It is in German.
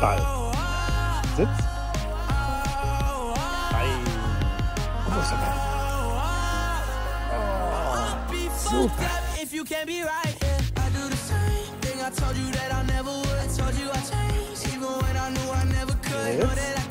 Ball. Sitz. Nein. Und wo ist der Ball? Oh, super. Jetzt.